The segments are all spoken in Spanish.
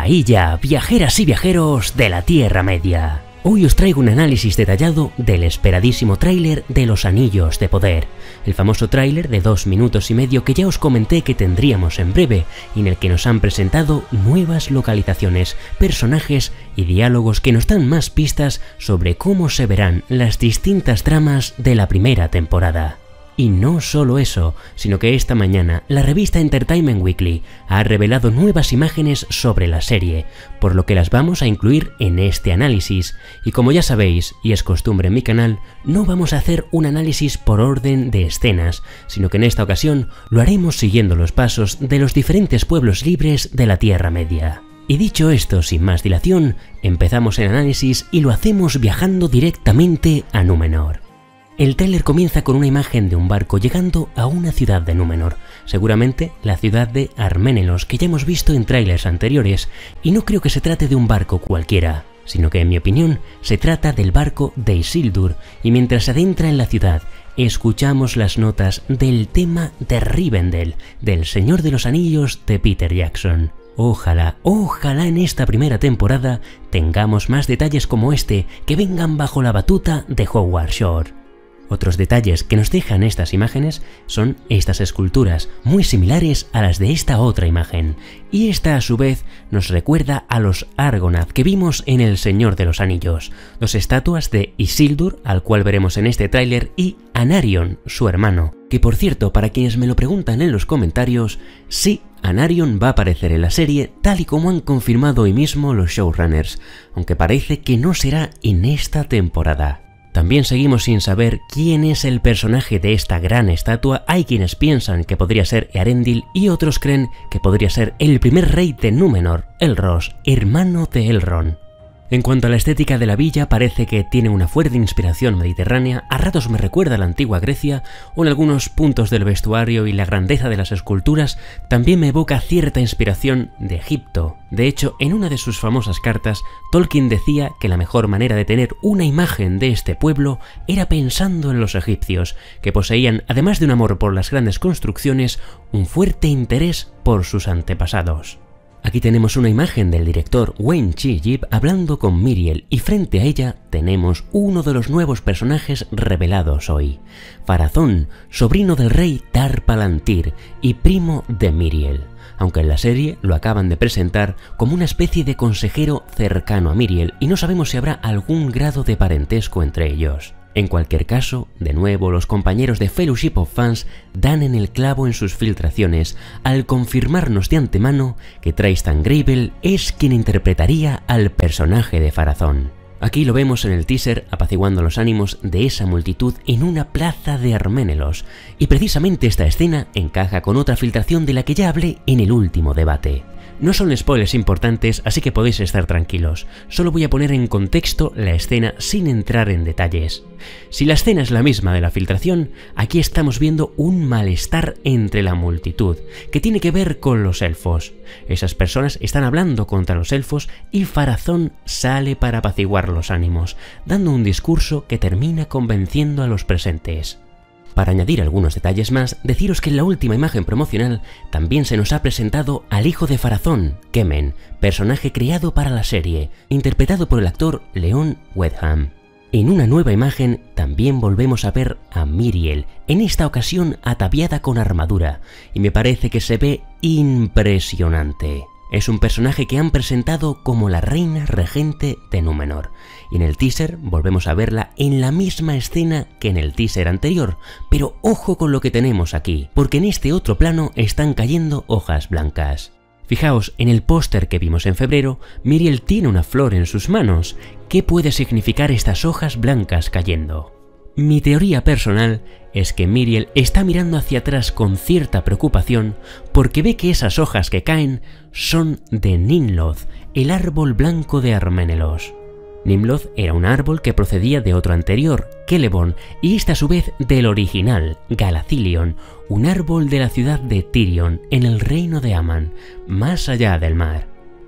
Ahí ya, viajeras y viajeros de la Tierra Media. Hoy os traigo un análisis detallado del esperadísimo tráiler de Los Anillos de Poder, el famoso tráiler de 2 minutos y medio que ya os comenté que tendríamos en breve y en el que nos han presentado nuevas localizaciones, personajes y diálogos que nos dan más pistas sobre cómo se verán las distintas tramas de la primera temporada. Y no solo eso, sino que esta mañana la revista Entertainment Weekly ha revelado nuevas imágenes sobre la serie, por lo que las vamos a incluir en este análisis. Y como ya sabéis, y es costumbre en mi canal, no vamos a hacer un análisis por orden de escenas, sino que en esta ocasión lo haremos siguiendo los pasos de los diferentes pueblos libres de la Tierra Media. Y dicho esto, sin más dilación, empezamos el análisis y lo hacemos viajando directamente a Númenor. El tráiler comienza con una imagen de un barco llegando a una ciudad de Númenor, seguramente la ciudad de Arménelos, que ya hemos visto en tráilers anteriores, y no creo que se trate de un barco cualquiera, sino que en mi opinión se trata del barco de Isildur, y mientras se adentra en la ciudad, escuchamos las notas del tema de Rivendell, del Señor de los Anillos de Peter Jackson. Ojalá en esta primera temporada tengamos más detalles como este que vengan bajo la batuta de Howard Shore. Otros detalles que nos dejan estas imágenes son estas esculturas, muy similares a las de esta otra imagen, y esta a su vez nos recuerda a los Argonath que vimos en El Señor de los Anillos, 2 estatuas de Isildur, al cual veremos en este tráiler, y Anarion, su hermano, que por cierto, para quienes me lo preguntan en los comentarios, sí, Anarion va a aparecer en la serie tal y como han confirmado hoy mismo los showrunners, aunque parece que no será en esta temporada. También seguimos sin saber quién es el personaje de esta gran estatua. Hay quienes piensan que podría ser Eärendil y otros creen que podría ser el primer rey de Númenor, Elros, hermano de Elrond. En cuanto a la estética de la villa, parece que tiene una fuerte inspiración mediterránea, a ratos me recuerda a la antigua Grecia, o en algunos puntos del vestuario y la grandeza de las esculturas también me evoca cierta inspiración de Egipto. De hecho, en una de sus famosas cartas, Tolkien decía que la mejor manera de tener una imagen de este pueblo era pensando en los egipcios, que poseían, además de un amor por las grandes construcciones, un fuerte interés por sus antepasados. Aquí tenemos una imagen del director Wayne Chi-Yip hablando con Miriel y frente a ella tenemos uno de los nuevos personajes revelados hoy, Pharazôn, sobrino del rey Tar-Palantir y primo de Miriel, aunque en la serie lo acaban de presentar como una especie de consejero cercano a Miriel y no sabemos si habrá algún grado de parentesco entre ellos. En cualquier caso, de nuevo los compañeros de Fellowship of Fans dan en el clavo en sus filtraciones al confirmarnos de antemano que Tristan Greybill es quien interpretaría al personaje de Pharazôn. Aquí lo vemos en el teaser apaciguando los ánimos de esa multitud en una plaza de Arménelos, y precisamente esta escena encaja con otra filtración de la que ya hablé en el último debate. No son spoilers importantes, así que podéis estar tranquilos. Solo voy a poner en contexto la escena sin entrar en detalles. Si la escena es la misma de la filtración, aquí estamos viendo un malestar entre la multitud, que tiene que ver con los elfos. Esas personas están hablando contra los elfos y Pharazôn sale para apaciguar los ánimos, dando un discurso que termina convenciendo a los presentes. Para añadir algunos detalles más, deciros que en la última imagen promocional también se nos ha presentado al hijo de Pharazôn, Kemen, personaje creado para la serie, interpretado por el actor Leon Wetham. En una nueva imagen también volvemos a ver a Miriel, en esta ocasión ataviada con armadura, y me parece que se ve impresionante. Es un personaje que han presentado como la reina regente de Númenor, y en el teaser volvemos a verla en la misma escena que en el teaser anterior, pero ojo con lo que tenemos aquí, porque en este otro plano están cayendo hojas blancas. Fijaos, en el póster que vimos en febrero, Miriel tiene una flor en sus manos. ¿Qué puede significar estas hojas blancas cayendo? Mi teoría personal es que Miriel está mirando hacia atrás con cierta preocupación porque ve que esas hojas que caen son de Nimloth, el árbol blanco de Arménelos. Nimloth era un árbol que procedía de otro anterior, Celeborn, y este a su vez del original, Galathilion, un árbol de la ciudad de Tirion, en el reino de Aman, más allá del mar.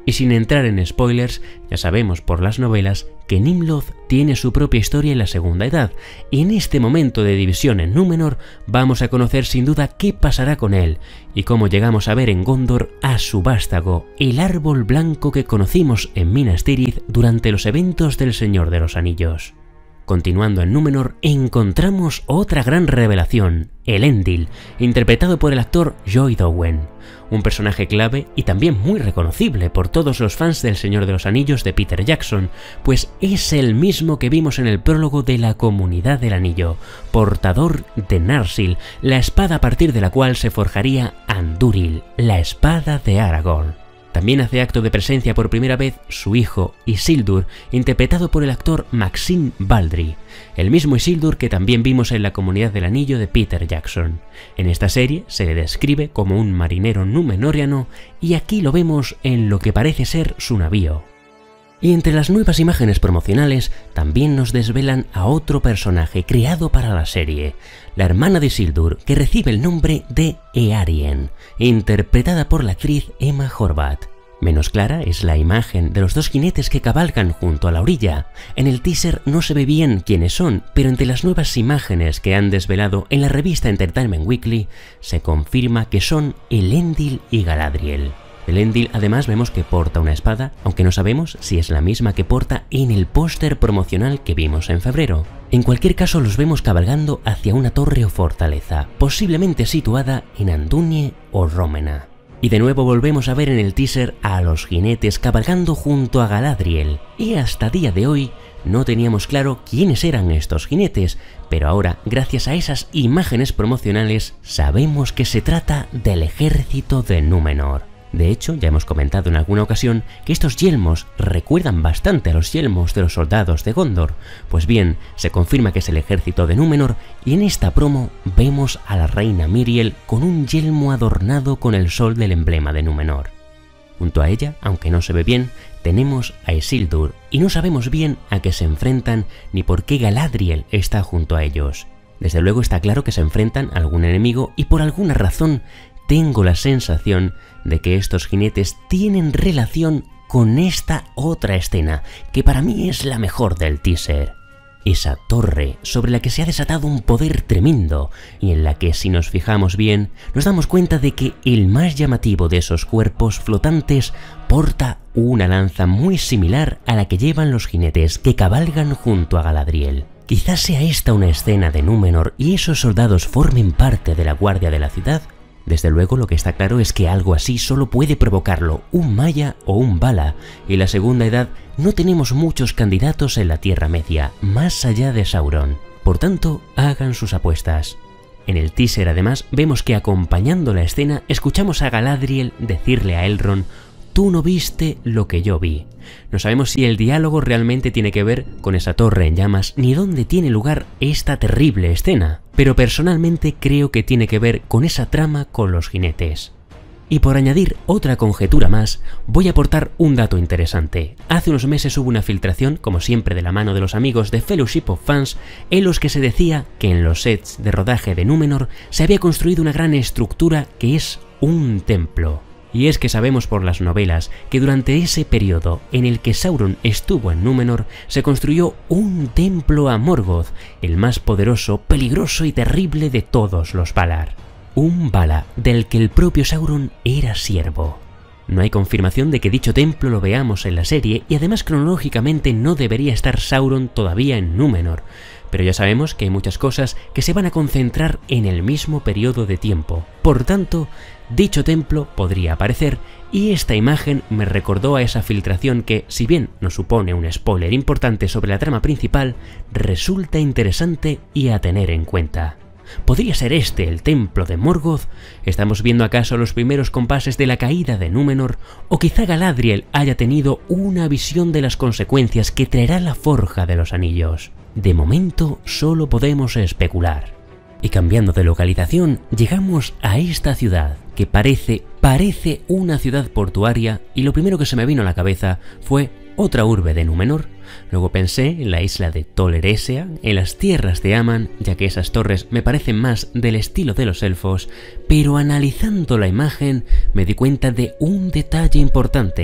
Y sin entrar en spoilers, ya sabemos por las novelas que Nimloth tiene su propia historia en la Segunda Edad, y en este momento de división en Númenor vamos a conocer sin duda qué pasará con él, y cómo llegamos a ver en Gondor a su vástago, el árbol blanco que conocimos en Minas Tirith durante los eventos del Señor de los Anillos. Continuando en Númenor, encontramos otra gran revelación, Elendil, interpretado por el actor Joy Dowen, un personaje clave y también muy reconocible por todos los fans del Señor de los Anillos de Peter Jackson, pues es el mismo que vimos en el prólogo de la Comunidad del Anillo, portador de Narsil, la espada a partir de la cual se forjaría Andúril, la espada de Aragorn. También hace acto de presencia por primera vez su hijo Isildur, interpretado por el actor Maxime Baldry, el mismo Isildur que también vimos en la Comunidad del Anillo de Peter Jackson. En esta serie se le describe como un marinero númenoriano y aquí lo vemos en lo que parece ser su navío. Y entre las nuevas imágenes promocionales también nos desvelan a otro personaje creado para la serie, la hermana de Isildur, que recibe el nombre de Eärien, interpretada por la actriz Emma Horvath. Menos clara es la imagen de los dos jinetes que cabalgan junto a la orilla. En el teaser no se ve bien quiénes son, pero entre las nuevas imágenes que han desvelado en la revista Entertainment Weekly se confirma que son Elendil y Galadriel. Elendil además vemos que porta una espada, aunque no sabemos si es la misma que porta en el póster promocional que vimos en febrero. En cualquier caso los vemos cabalgando hacia una torre o fortaleza, posiblemente situada en Andúnie o Rómena. Y de nuevo volvemos a ver en el teaser a los jinetes cabalgando junto a Galadriel, y hasta día de hoy no teníamos claro quiénes eran estos jinetes, pero ahora, gracias a esas imágenes promocionales, sabemos que se trata del ejército de Númenor. De hecho, ya hemos comentado en alguna ocasión que estos yelmos recuerdan bastante a los yelmos de los soldados de Gondor. Pues bien, se confirma que es el ejército de Númenor y en esta promo vemos a la reina Miriel con un yelmo adornado con el sol del emblema de Númenor. Junto a ella, aunque no se ve bien, tenemos a Isildur y no sabemos bien a qué se enfrentan ni por qué Galadriel está junto a ellos. Desde luego está claro que se enfrentan a algún enemigo y por alguna razón tengo la sensación de que estos jinetes tienen relación con esta otra escena, que para mí es la mejor del teaser. Esa torre sobre la que se ha desatado un poder tremendo y en la que, si nos fijamos bien, nos damos cuenta de que el más llamativo de esos cuerpos flotantes porta una lanza muy similar a la que llevan los jinetes que cabalgan junto a Galadriel. Quizás sea esta una escena de Númenor y esos soldados formen parte de la guardia de la ciudad. Desde luego lo que está claro es que algo así solo puede provocarlo un Maya o un Vala, y en la Segunda Edad no tenemos muchos candidatos en la Tierra Media, más allá de Sauron. Por tanto, hagan sus apuestas. En el teaser además vemos que acompañando la escena escuchamos a Galadriel decirle a Elrond: «Tú no viste lo que yo vi». No sabemos si el diálogo realmente tiene que ver con esa torre en llamas ni dónde tiene lugar esta terrible escena, pero personalmente creo que tiene que ver con esa trama con los jinetes. Y por añadir otra conjetura más, voy a aportar un dato interesante. Hace unos meses hubo una filtración, como siempre de la mano de los amigos de Fellowship of Fans, en los que se decía que en los sets de rodaje de Númenor se había construido una gran estructura que es un templo. Y es que sabemos por las novelas que durante ese periodo en el que Sauron estuvo en Númenor se construyó un templo a Morgoth, el más poderoso, peligroso y terrible de todos los Valar. Un Vala del que el propio Sauron era siervo. No hay confirmación de que dicho templo lo veamos en la serie y además cronológicamente no debería estar Sauron todavía en Númenor, pero ya sabemos que hay muchas cosas que se van a concentrar en el mismo periodo de tiempo. Por tanto, dicho templo podría aparecer y esta imagen me recordó a esa filtración que, si bien no supone un spoiler importante sobre la trama principal, resulta interesante y a tener en cuenta. ¿Podría ser este el templo de Morgoth? ¿Estamos viendo acaso los primeros compases de la caída de Númenor? ¿O quizá Galadriel haya tenido una visión de las consecuencias que traerá la forja de los anillos? De momento solo podemos especular. Y cambiando de localización, llegamos a esta ciudad, que parece una ciudad portuaria, y lo primero que se me vino a la cabeza fue otra urbe de Númenor. Luego pensé en la isla de Tol Eressëa, en las tierras de Aman, ya que esas torres me parecen más del estilo de los elfos, pero analizando la imagen me di cuenta de un detalle importante.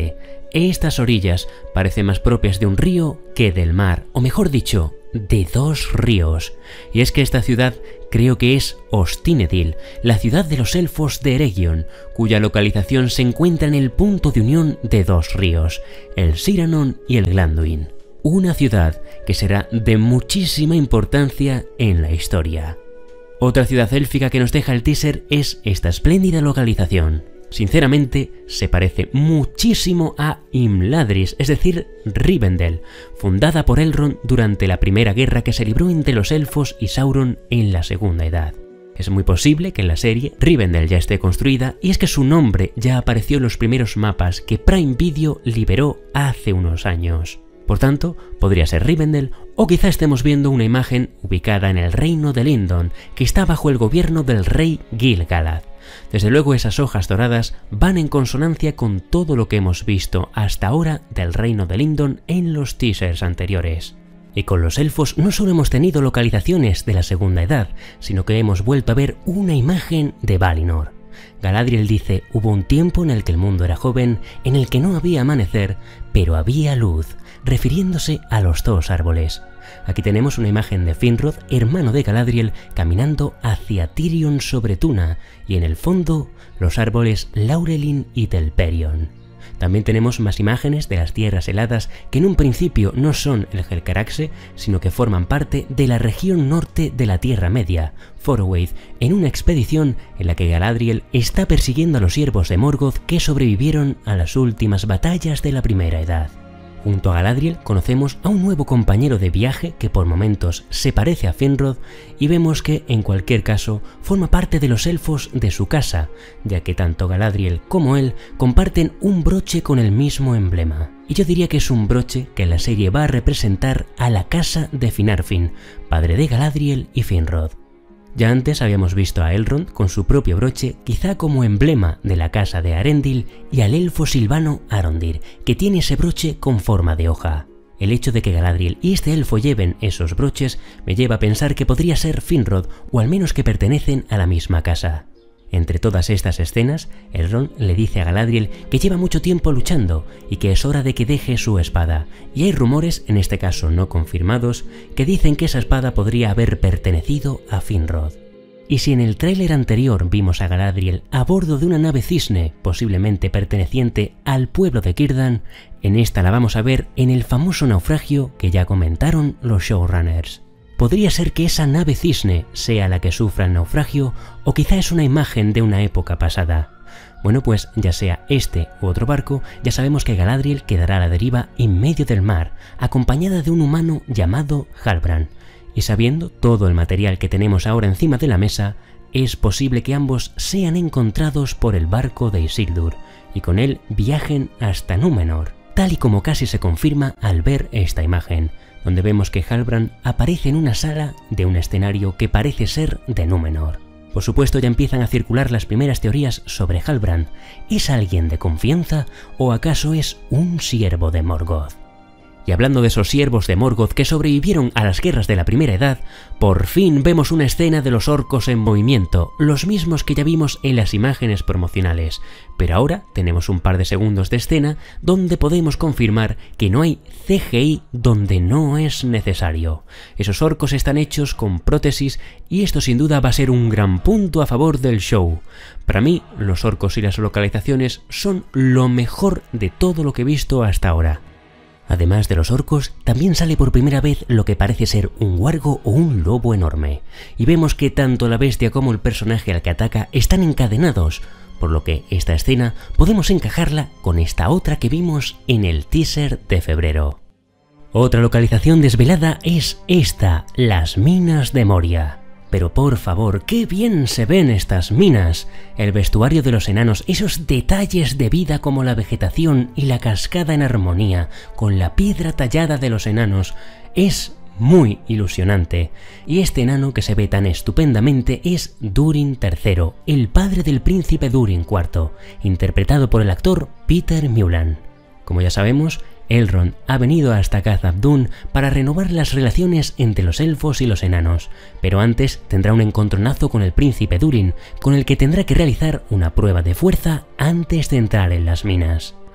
estas orillas parecen más propias de un río que del mar, o mejor dicho, de dos ríos. Y es que esta ciudad creo que es Ostinedil, la ciudad de los elfos de Eregion, cuya localización se encuentra en el punto de unión de dos ríos, el Siranon y el Glanduin. Una ciudad que será de muchísima importancia en la historia. Otra ciudad élfica que nos deja el teaser es esta espléndida localización. Sinceramente, se parece muchísimo a Imladris, es decir, Rivendell, fundada por Elrond durante la primera guerra que se libró entre los elfos y Sauron en la Segunda Edad. Es muy posible que en la serie Rivendell ya esté construida, y es que su nombre ya apareció en los primeros mapas que Prime Video liberó hace unos años. Por tanto, podría ser Rivendell, o quizá estemos viendo una imagen ubicada en el reino de Lindon, que está bajo el gobierno del rey Gil-galad. Desde luego esas hojas doradas van en consonancia con todo lo que hemos visto hasta ahora del reino de Lindon en los teasers anteriores. Y con los elfos no solo hemos tenido localizaciones de la Segunda Edad, sino que hemos vuelto a ver una imagen de Valinor. Galadriel dice: hubo un tiempo en el que el mundo era joven, en el que no había amanecer, pero había luz, refiriéndose a los dos árboles. Aquí tenemos una imagen de Finrod, hermano de Galadriel, caminando hacia Tirion sobre Tuna, y en el fondo los árboles Laurelin y Telperion. También tenemos más imágenes de las tierras heladas que en un principio no son el Helcaraxe, sino que forman parte de la región norte de la Tierra Media, Forowaith, en una expedición en la que Galadriel está persiguiendo a los siervos de Morgoth que sobrevivieron a las últimas batallas de la Primera Edad. Junto a Galadriel conocemos a un nuevo compañero de viaje que por momentos se parece a Finrod, y vemos que en cualquier caso forma parte de los elfos de su casa, ya que tanto Galadriel como él comparten un broche con el mismo emblema. Y yo diría que es un broche que en la serie va a representar a la casa de Finarfin, padre de Galadriel y Finrod. Ya antes habíamos visto a Elrond con su propio broche, quizá como emblema de la casa de Arendil, y al elfo silvano Arondir, que tiene ese broche con forma de hoja. El hecho de que Galadriel y este elfo lleven esos broches me lleva a pensar que podría ser Finrod, o al menos que pertenecen a la misma casa. Entre todas estas escenas, Elrond le dice a Galadriel que lleva mucho tiempo luchando y que es hora de que deje su espada, y hay rumores, en este caso no confirmados, que dicen que esa espada podría haber pertenecido a Finrod. Y si en el tráiler anterior vimos a Galadriel a bordo de una nave cisne, posiblemente perteneciente al pueblo de Círdan, en esta la vamos a ver en el famoso naufragio que ya comentaron los showrunners. Podría ser que esa nave cisne sea la que sufra el naufragio, o quizá es una imagen de una época pasada. Bueno, pues ya sea este u otro barco, ya sabemos que Galadriel quedará a la deriva en medio del mar, acompañada de un humano llamado Halbrand. Y sabiendo todo el material que tenemos ahora encima de la mesa, es posible que ambos sean encontrados por el barco de Isildur, y con él viajen hasta Númenor, tal y como casi se confirma al ver esta imagen, donde vemos que Halbrand aparece en una sala de un escenario que parece ser de Númenor. Por supuesto, ya empiezan a circular las primeras teorías sobre Halbrand. ¿Es alguien de confianza o acaso es un siervo de Morgoth? Y hablando de esos siervos de Morgoth que sobrevivieron a las guerras de la Primera Edad, por fin vemos una escena de los orcos en movimiento, los mismos que ya vimos en las imágenes promocionales, pero ahora tenemos un par de segundos de escena donde podemos confirmar que no hay CGI donde no es necesario. Esos orcos están hechos con prótesis y esto sin duda va a ser un gran punto a favor del show. Para mí, los orcos y las localizaciones son lo mejor de todo lo que he visto hasta ahora. Además de los orcos, también sale por primera vez lo que parece ser un wargo o un lobo enorme, y vemos que tanto la bestia como el personaje al que ataca están encadenados, por lo que esta escena podemos encajarla con esta otra que vimos en el teaser de febrero. Otra localización desvelada es esta, las minas de Moria. Pero por favor, ¡qué bien se ven estas minas! El vestuario de los enanos, esos detalles de vida como la vegetación y la cascada en armonía con la piedra tallada de los enanos, es muy ilusionante. Y este enano que se ve tan estupendamente es Durin III, el padre del príncipe Durin IV, interpretado por el actor Peter Mullan. Como ya sabemos, Elrond ha venido hasta Khazad Dûm para renovar las relaciones entre los elfos y los enanos, pero antes tendrá un encontronazo con el príncipe Durin, con el que tendrá que realizar una prueba de fuerza antes de entrar en las minas.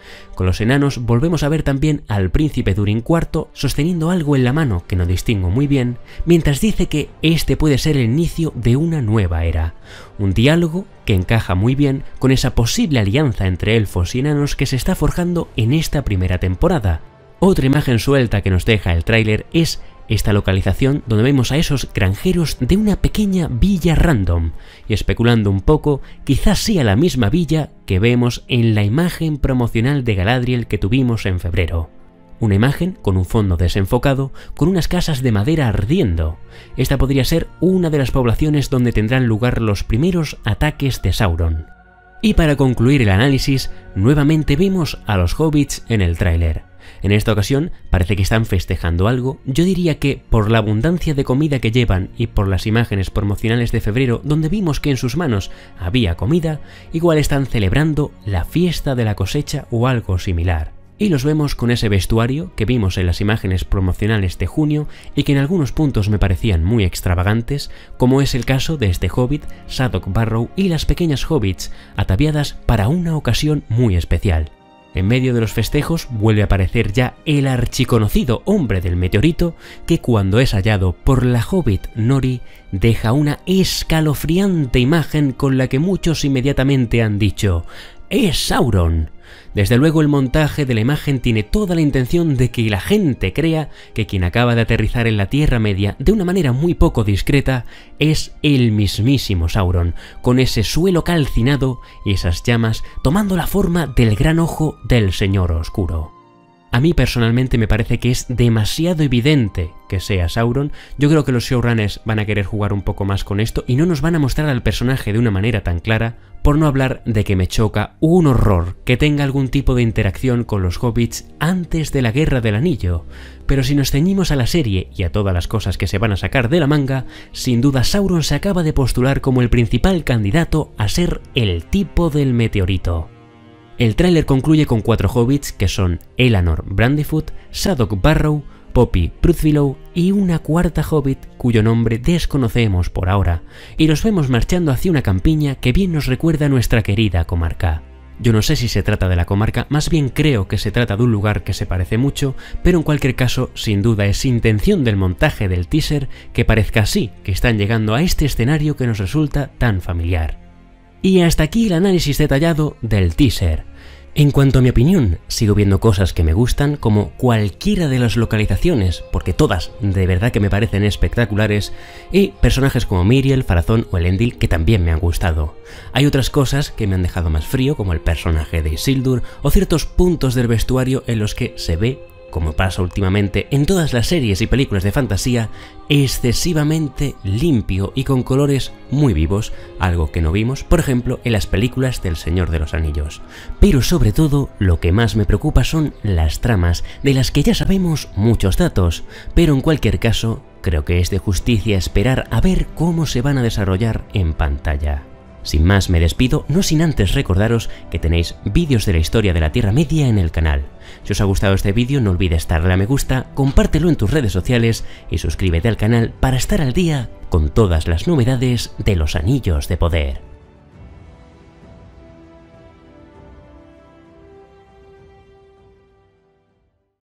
Con los enanos volvemos a ver también al príncipe Durin IV sosteniendo algo en la mano que no distingo muy bien, mientras dice que este puede ser el inicio de una nueva era. Un diálogo que encaja muy bien con esa posible alianza entre elfos y enanos que se está forjando en esta primera temporada. Otra imagen suelta que nos deja el tráiler es esta localización donde vemos a esos granjeros de una pequeña villa random, y especulando un poco, quizás sea la misma villa que vemos en la imagen promocional de Galadriel que tuvimos en febrero. Una imagen con un fondo desenfocado, con unas casas de madera ardiendo. Esta podría ser una de las poblaciones donde tendrán lugar los primeros ataques de Sauron. Y para concluir el análisis, nuevamente vemos a los hobbits en el tráiler. En esta ocasión parece que están festejando algo. Yo diría que por la abundancia de comida que llevan y por las imágenes promocionales de febrero donde vimos que en sus manos había comida, igual están celebrando la fiesta de la cosecha o algo similar. Y los vemos con ese vestuario que vimos en las imágenes promocionales de junio y que en algunos puntos me parecían muy extravagantes, como es el caso de este hobbit, Sadok Barrow, y las pequeñas hobbits ataviadas para una ocasión muy especial. En medio de los festejos vuelve a aparecer ya el archiconocido hombre del meteorito que cuando es hallado por la hobbit Nori deja una escalofriante imagen con la que muchos inmediatamente han dicho ¡es Sauron! Desde luego el montaje de la imagen tiene toda la intención de que la gente crea que quien acaba de aterrizar en la Tierra Media de una manera muy poco discreta es el mismísimo Sauron, con ese suelo calcinado y esas llamas tomando la forma del gran ojo del Señor Oscuro. A mí personalmente me parece que es demasiado evidente que sea Sauron. Yo creo que los showrunners van a querer jugar un poco más con esto y no nos van a mostrar al personaje de una manera tan clara, por no hablar de que me choca un horror que tenga algún tipo de interacción con los hobbits antes de la Guerra del Anillo. Pero si nos ceñimos a la serie y a todas las cosas que se van a sacar de la manga, sin duda Sauron se acaba de postular como el principal candidato a ser el tipo del meteorito. El tráiler concluye con 4 hobbits que son Elanor Brandyfoot, Sadok Barrow, Poppy Pruthvillow y una cuarta hobbit cuyo nombre desconocemos por ahora, y los vemos marchando hacia una campiña que bien nos recuerda a nuestra querida comarca. Yo no sé si se trata de la comarca, más bien creo que se trata de un lugar que se parece mucho, pero en cualquier caso, sin duda es intención del montaje del teaser que parezca así, que están llegando a este escenario que nos resulta tan familiar. Y hasta aquí el análisis detallado del teaser. En cuanto a mi opinión, sigo viendo cosas que me gustan, como cualquiera de las localizaciones, porque todas de verdad que me parecen espectaculares, y personajes como Miriel, Farazón o Elendil que también me han gustado. Hay otras cosas que me han dejado más frío, como el personaje de Isildur, o ciertos puntos del vestuario en los que se ve, como pasa últimamente en todas las series y películas de fantasía, excesivamente limpio y con colores muy vivos, algo que no vimos, por ejemplo, en las películas del Señor de los Anillos. Pero sobre todo, lo que más me preocupa son las tramas, de las que ya sabemos muchos datos, pero en cualquier caso, creo que es de justicia esperar a ver cómo se van a desarrollar en pantalla. Sin más me despido, no sin antes recordaros que tenéis vídeos de la historia de la Tierra Media en el canal. Si os ha gustado este vídeo no olvides darle a me gusta, compártelo en tus redes sociales y suscríbete al canal para estar al día con todas las novedades de los Anillos de Poder.